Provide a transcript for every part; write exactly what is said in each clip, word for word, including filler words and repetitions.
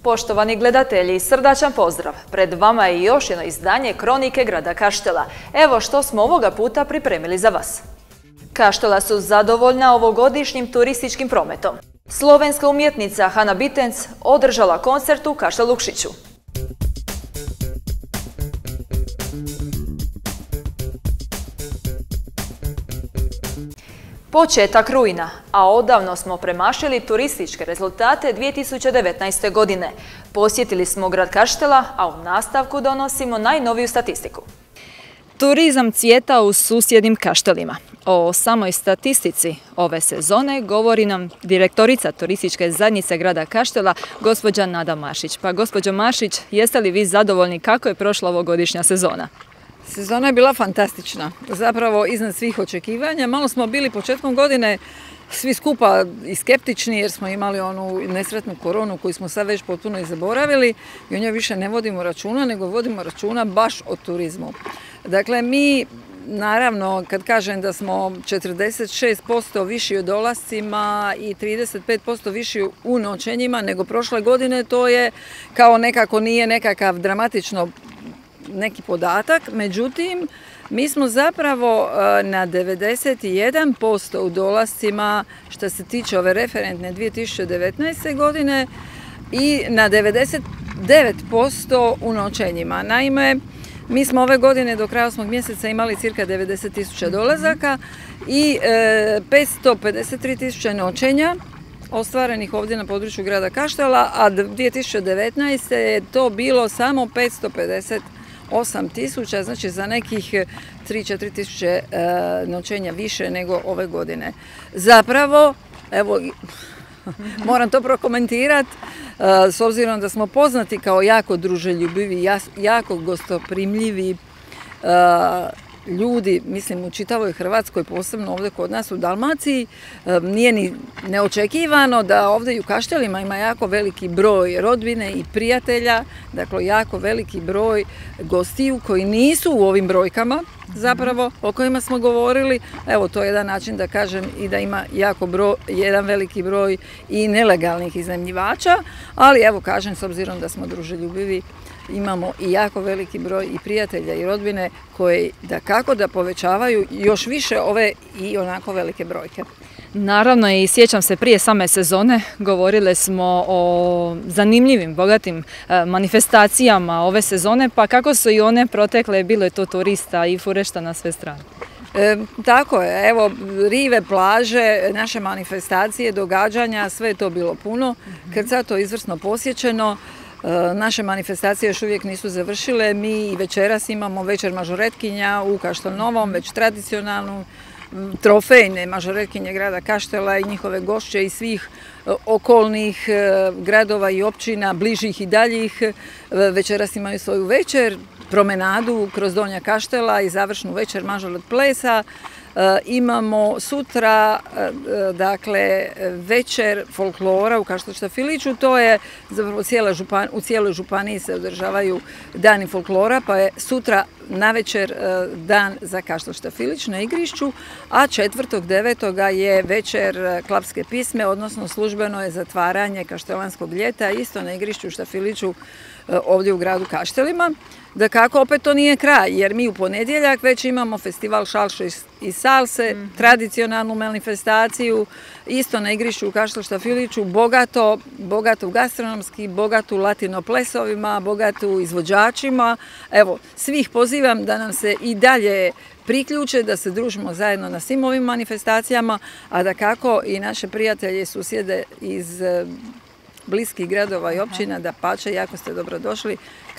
Poštovani gledatelji, srdačan pozdrav. Pred vama je još jedno izdanje Kronike grada Kaštela. Evo što smo ovoga puta pripremili za vas. Kaštela su zadovoljna ovogodišnjim turističkim prometom. Slovenska umjetnica Hana Bitenc održala koncert u Kaštelukšiću. Početak rujna, a odavno smo premašili turističke rezultate dvije tisuće devetnaeste. godine. Posjetili smo grad Kaštela, a u nastavku donosimo najnoviju statistiku. Turizam cvjeta u susjednim Kaštelima. O samoj statistici ove sezone govori nam direktorica turističke zajednice grada Kaštela, gospođa Nada Mašić. Pa gospođo Mašić, jeste li vi zadovoljni kako je prošla ovogodišnja sezona? Sezona je bila fantastična, zapravo iznad svih očekivanja. Malo smo bili početkom godine svi skupa i skeptični jer smo imali onu nesretnu koronu koju smo sad već potpuno i zaboravili i o njoj više ne vodimo računa, nego vodimo računa baš o turizmu. Dakle, mi naravno, kad kažem da smo četrdeset šest posto viši u dolascima i trideset pet posto viši u noćenjima nego prošle godine, to je kao nekako nije nekakav dramatično neki podatak, međutim, mi smo zapravo na devedeset jedan posto u dolascima što se tiče ove referentne dvije tisuće devetnaeste. godine i na devedeset devet posto u noćenjima. Naime, mi smo ove godine do kraja osmog mjeseca imali cirka devedeset tisuća dolazaka i petsto pedeset tri tisuće noćenja ostvarenih ovdje na području grada Kaštela, a dvije tisuće devetnaeste. je to bilo samo petsto pedeset osam tisuća, znači za nekih tri do četiri tisuće noćenja više nego ove godine. Zapravo, evo, moram to prokomentirati, s obzirom da smo poznati kao jako druželjubivi, jako gostoprimljivi ljudi, mislim u čitavoj Hrvatskoj, posebno ovdje kod nas u Dalmaciji, nije ni neočekivano da ovdje u Kaštelima ima jako veliki broj rodbine i prijatelja, dakle jako veliki broj gostiju koji nisu u ovim brojkama zapravo o kojima smo govorili. Evo, to je jedan način da kažem i da ima jako broj, jedan veliki broj i nelegalnih iznajmljivača, ali evo kažem, s obzirom da smo druželjubivi, imamo i jako veliki broj i prijatelja i rodbine koji da kako da povećavaju još više ove i onako velike brojke. Naravno, i sjećam se prije same sezone, govorile smo o zanimljivim, bogatim manifestacijama ove sezone, pa kako su i one protekle, bilo je to turista i furešta na sve strane. E, tako je, evo, rive, plaže, naše manifestacije, događanja, sve je to bilo puno, kad sad to izvrsno posjećeno. Naše manifestacije još uvijek nisu završile, mi i večeras imamo večer mažoretkinja u Kaštel Novom, već tradicionalnu, trofejne mažoretkinje grada Kaštela i njihove gošće iz svih okolnih gradova i općina, bližih i daljih. Večeras imaju svoju večer, promenadu kroz Donja Kaštela i završnu večer mažoret plesa. Imamo sutra, dakle, večer folklora u Kaštel Štafiliću, to je zapravo u cijeloj županiji se održavaju dani folklora, pa je sutra navečer dan za Kaštel Štafilić na igrišću, a četvrtog devetoga je večer klapske pisme, odnosno službeno je zatvaranje kaštelanskog ljeta, isto na igrišću u Štafiliću ovdje u gradu Kaštelima. Da kako, opet to nije kraj, jer mi u ponedjeljak već imamo festival šalše i salse, mm. tradicionalnu manifestaciju, isto na igrišću u Kaštel Štafiliću, bogato, bogato gastronomski, bogato latino plesovima, bogato izvođačima. Evo, svih pozivam da nam se i dalje priključe, da se družimo zajedno na svim ovim manifestacijama, a da kako i naše prijatelje i susjede iz bliskih gradova i općina, da pače, jako ste dobrodošli,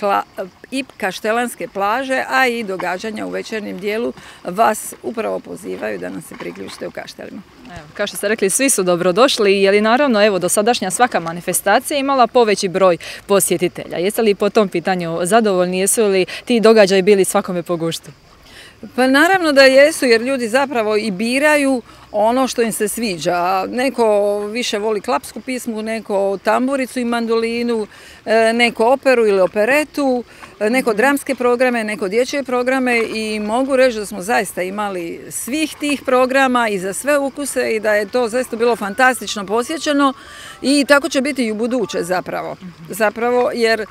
i kaštelanske plaže, a i događanja u večernjem dijelu vas upravo pozivaju da nam se priključite u Kaštelima. Evo, kao što ste rekli, svi su dobrodošli, jer je naravno, evo, dosadašnja svaka manifestacija imala poveći broj posjetitelja. Jeste li po tom pitanju zadovoljni, jesu li ti događaji bili svakome po guštu? Pa naravno da jesu, jer ljudi zapravo i biraju ono što im se sviđa. Neko više voli klapsku pismu, neko tamburicu i mandolinu, neko operu ili operetu, neko dramske programe, neko dječje programe i mogu reći da smo zaista imali svih tih programa i za sve ukuse i da je to zaista bilo fantastično posjećeno i tako će biti i u buduće zapravo. Zapravo jer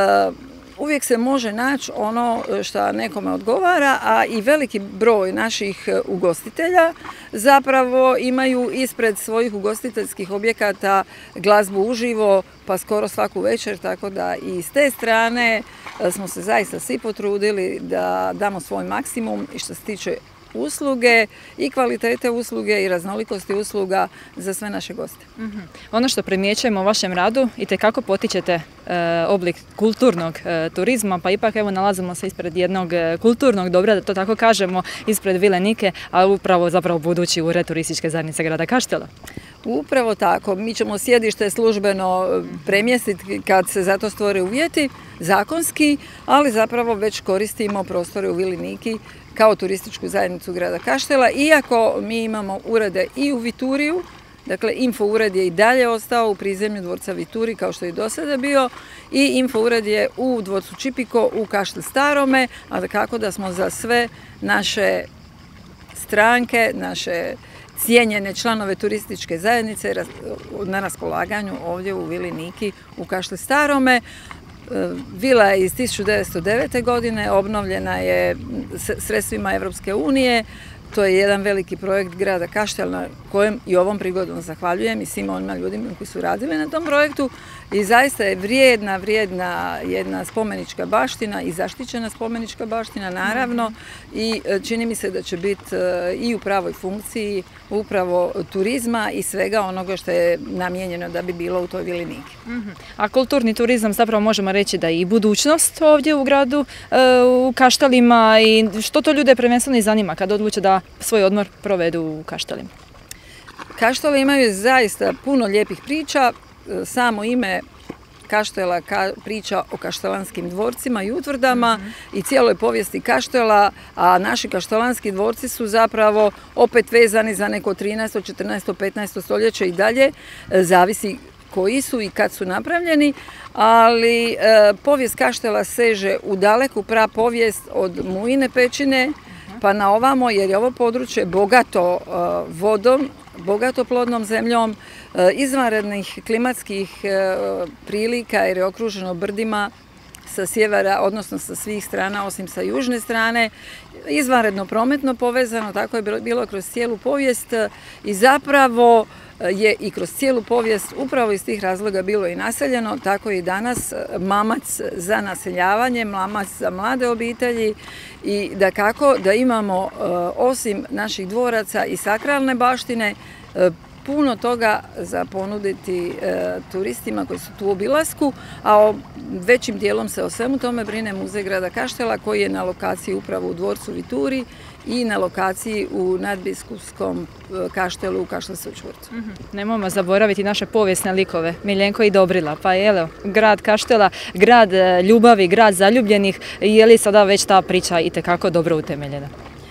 uvijek se može naći ono što nekome odgovara, a i veliki broj naših ugostitelja zapravo imaju ispred svojih ugostiteljskih objekata glazbu uživo, pa skoro svaku večer, tako da i s te strane smo se zaista svi potrudili da damo svoj maksimum i što se tiče usluge i kvalitete usluge i raznolikosti usluga za sve naše goste. Mm-hmm. Ono što primjećujemo u vašem radu i tekako potičete e, oblik kulturnog e, turizma, pa ipak evo nalazimo se ispred jednog e, kulturnog dobra, da to tako kažemo, ispred Vile Nike, a upravo zapravo budući ured turističke zajednice grada Kaštela. Upravo tako. Mi ćemo sjedište službeno premjestiti kad se za to stvore uvjeti, zakonski, ali zapravo već koristimo prostore u Vili Niki kao turističku zajednicu grada Kaštela, iako mi imamo urede i u Vituriju, dakle info ured je i dalje ostao u prizemlju dvorca Vituri kao što je i do sada bio i info ured je u dvorcu Čipiko u Kaštel Starome, a dakako da smo za sve naše stranke, naše cijenjene članove turističke zajednice na raspolaganju ovdje u Vili Niki u Kaštel Starome. Vila je iz tisuću devetsto devete. godine, obnovljena je sredstvima Europske unije. To je jedan veliki projekt grada Kaštela na kojem i ovom prigodom zahvaljujem i svima onima ljudima koji su radili na tom projektu. I zaista je vrijedna, vrijedna jedna spomenička baština i zaštićena spomenička baština, naravno. I čini mi se da će biti i u pravoj funkciji upravo turizma i svega onoga što je namijenjeno da bi bilo u toj Vili Niki. Mm-hmm. A kulturni turizam zapravo možemo reći da je i budućnost ovdje u gradu, u Kaštelima i što to ljude prvenstveno i zanima kad odluče da svoj odmor provedu u Kaštelima? Kašteli imaju zaista puno lijepih priča. Samo ime Kaštela ka, priča o kaštelanskim dvorcima i utvrdama mm-hmm. i cijeloj povijesti Kaštela, a naši kaštelanski dvorci su zapravo opet vezani za neko trinaesto, četrnaesto, petnaesto stoljeće i dalje, zavisi koji su i kad su napravljeni, ali e, povijest Kaštela seže u daleku prapovijest od Mujine pećine mm-hmm. pa na ovamo, jer je ovo područje bogato e, vodom, bogato plodnom zemljom, izvanrednih klimatskih prilika jer je okruženo brdima sa sjevera, odnosno sa svih strana osim sa južne strane, izvanredno prometno povezano, tako je bilo kroz cijelu povijest i zapravo je i kroz cijelu povijest upravo iz tih razloga bilo i naseljeno, tako i danas mamac za naseljavanje, mamac za mlade obitelji i da kako da imamo osim naših dvoraca i sakralne baštine puno toga za ponuditi e, turistima koji su tu u obilasku, a o, većim dijelom se o svemu tome brine Muzej grada Kaštela koji je na lokaciji upravo u dvorcu Vituri i na lokaciji u nadbiskupskom e, kaštelu u Kaštelskom čvorcu. Mm-hmm. Nemojmo zaboraviti naše povijesne likove, Miljenko i Dobrila, pa je grad Kaštela, grad ljubavi, grad zaljubljenih, je li sada već ta priča itekako dobro utemeljena?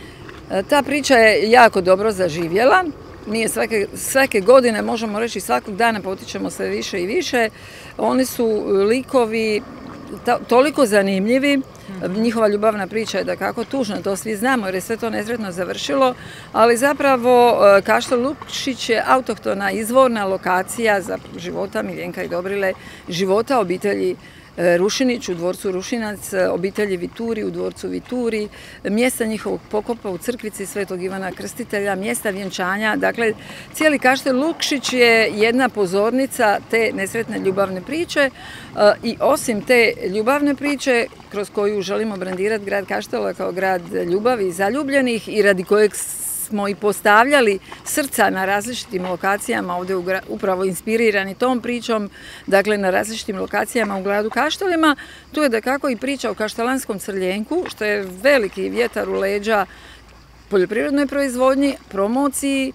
E, ta priča je jako dobro zaživjela. Nije svake, svake godine, možemo reći svakog dana potičemo sve više i više. Oni su likovi ta, toliko zanimljivi, njihova ljubavna priča je da kako tužna, to svi znamo jer je sve to nesretno završilo, ali zapravo Kaštel Lukšić je autohtona izvorna lokacija za života Miljenka i Dobrile, života obitelji Rušinić u dvorcu Rušinac, obitelji Vituri u dvorcu Vituri, mjesta njihovog pokopa u crkvici Svetog Ivana Krstitelja, mjesta vjenčanja. Dakle, cijeli Kaštel Lukšić je jedna pozornica te nesretne ljubavne priče i osim te ljubavne priče kroz koju želimo brandirati grad Kaštela kao grad ljubavi i zaljubljenih i radi kojeg smo i postavljali srca na različitim lokacijama, ovdje upravo inspirirani tom pričom, dakle na različitim lokacijama u gradu Kaštelima. Tu je dakako i priča o kaštelanskom crljenku, što je veliki vjetar u leđa poljoprivrednoj proizvodnji, promociji,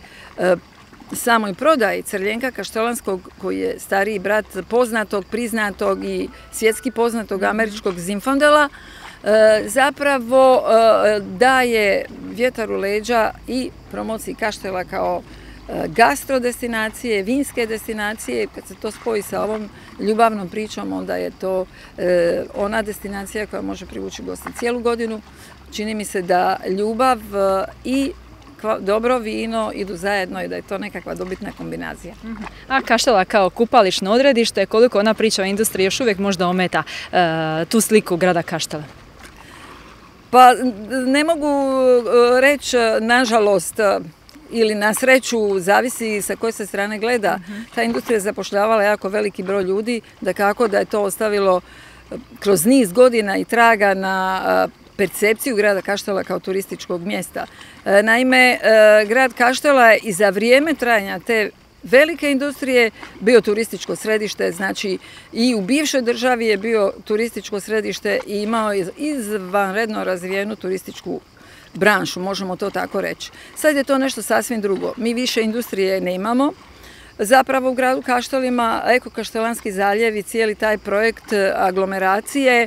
samoj prodaji crljenka kaštelanskog koji je stariji brat poznatog, priznatog i svjetski poznatog američkog Zinfandela. zapravo daje vjetar u leđa i promociji Kaštela kao gastrodestinacije, vinske destinacije. Kad se to spoji sa ovom ljubavnom pričom, onda je to ona destinacija koja može privući goste cijelu godinu. Čini mi se da ljubav i dobro vino idu zajedno i da je to nekakva dobitna kombinacija. A Kaštela kao kupališno odredište, koliko ona priča o industriji još uvijek možda ometa tu sliku grada Kaštela? Pa ne mogu reći, nažalost, ili na sreću, zavisi sa koje se strane gleda. Ta industrija je zapošljavala jako veliki broj ljudi, da kako da je to ostavilo kroz niz godina i traga na percepciju grada Kaštela kao turističkog mjesta. Naime, grad Kaštela je i za vrijeme trajanja te velike industrije bio turističko središte, znači i u bivšoj državi je bio turističko središte i imao je izvanredno razvijenu turističku branšu, možemo to tako reći. Sad je to nešto sasvim drugo. Mi više industrije ne imamo. Zapravo u gradu Kaštelima Eko-Kaštelanski zaljev i cijeli taj projekt aglomeracije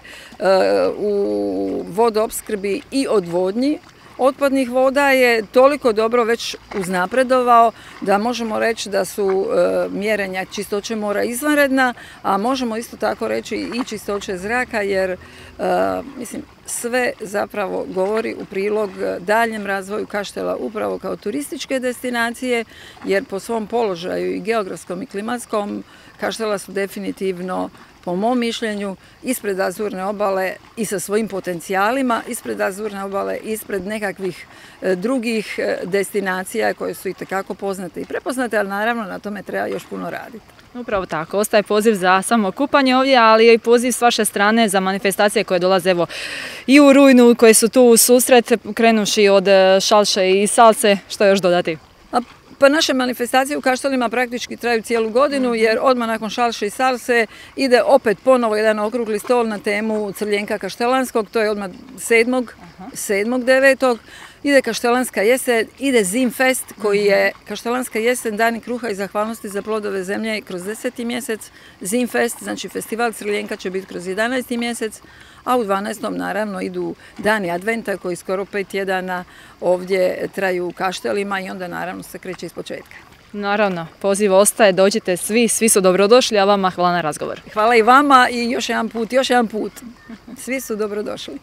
u vodoopskrbi i odvodnji otpadnih voda je toliko dobro već uznapredovao da možemo reći da su mjerenja čistoće mora izvanredna, a možemo isto tako reći i čistoće zraka, jer mislim sve zapravo govori u prilog daljem razvoju Kaštela upravo kao turističke destinacije, jer po svom položaju i geografskom i klimatskom Kaštela su definitivno, po mom mišljenju, ispred Azurne obale i sa svojim potencijalima, ispred Azurne obale, ispred nekakvih drugih destinacija koje su itekako poznate i prepoznate, ali naravno na tome treba još puno raditi. Upravo tako, ostaje poziv za samo kupanje ovdje, ali i poziv s vaše strane za manifestacije koje dolaze evo i u rujnu, koje su tu u susret, krenuši od šalše i salse. Što još dodati? Pa naše manifestacije u Kaštelima praktički traju cijelu godinu, jer odmah nakon šalše i salse ide opet ponovo jedan okrugli stol na temu Crljenka kaštelanskog, to je odmah sedmog devetog Ide Kaštelanska jesen, ide Zimfest koji je Kaštelanska jesen, dani kruha i zahvalnosti za plodove zemlje kroz deseti mjesec. Zimfest, znači festival Crljenka, će biti kroz jedanaesti mjesec, a u dvanaestom naravno idu dani adventa koji skoro pet tjedana ovdje traju u Kaštelima i onda naravno se kreće iz početka. Naravno, poziv ostaje, dođite svi, svi su dobrodošli, a vama hvala na razgovor. Hvala i vama i još jedan put, još jedan put. Svi su dobrodošli.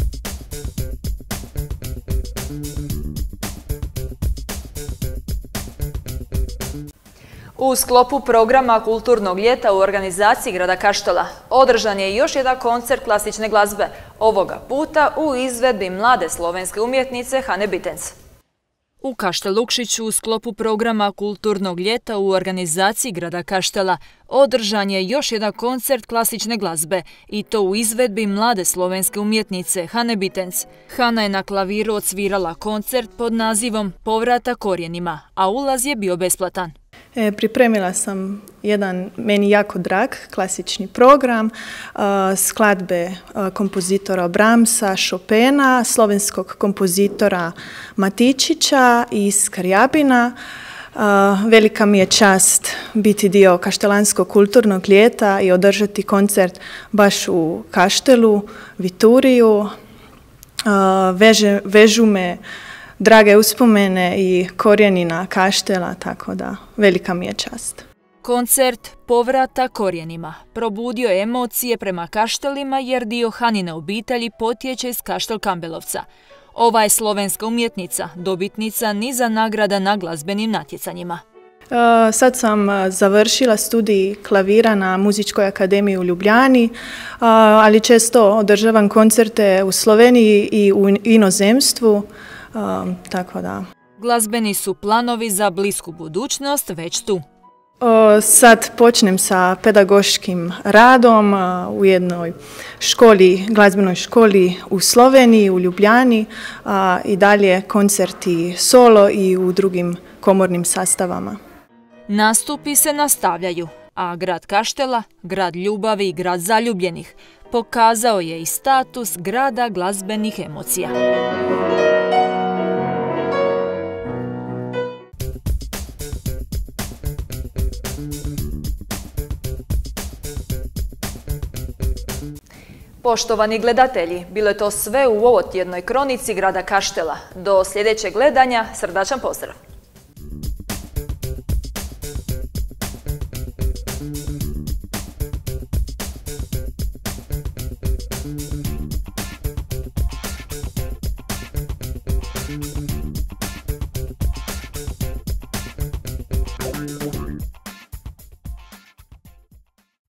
U sklopu programa Kulturnog ljeta u organizaciji grada Kaštela održan je još jedan koncert klasične glazbe, ovoga puta u izvedbi mlade slovenske umjetnice Hane Bitenc. U Kaštelukšiću u sklopu programa Kulturnog ljeta u organizaciji grada Kaštela održan je još jedan koncert klasične glazbe i to u izvedbi mlade slovenske umjetnice Hane Bitenc. Hana je na klaviru odsvirala koncert pod nazivom Povratak korijenima, a ulaz je bio besplatan. E, pripremila sam jedan meni jako drag klasični program, uh, skladbe uh, kompozitora Brahmsa, Chopina, slovenskog kompozitora Matičića i Skarjabina. Uh, velika mi je čast biti dio Kaštelanskog kulturnog ljeta i održati koncert baš u Kaštelu, Vituriju. Uh, veže, vežu me drage uspomene i korijenina Kaštela, tako da velika mi je čast. Koncert Povratak korijenima probudio je emocije prema Kaštelima jer dio Hanine obitelji potječe iz Kaštel Kambelovca. Ova je slovenska umjetnica, dobitnica niza nagrada na glazbenim natjecanjima. Uh, sad sam završila studij klavira na Muzičkoj akademiji u Ljubljani, uh, ali često održavam koncerte u Sloveniji i u inozemstvu. Um, tako da. Glazbeni su planovi za blisku budućnost već tu. O, sad počnem sa pedagoškim radom uh, u jednoj školi, glazbenoj školi u Sloveniji, u Ljubljani, uh, i dalje koncerti solo i u drugim komornim sastavama. Nastupi se nastavljaju, a grad Kaštela, grad ljubavi i grad zaljubljenih, pokazao je i status grada glazbenih emocija. Poštovani gledatelji, bilo je to sve u ovotjednoj kronici grada Kaštela. Do sljedećeg gledanja, srdačan pozdrav!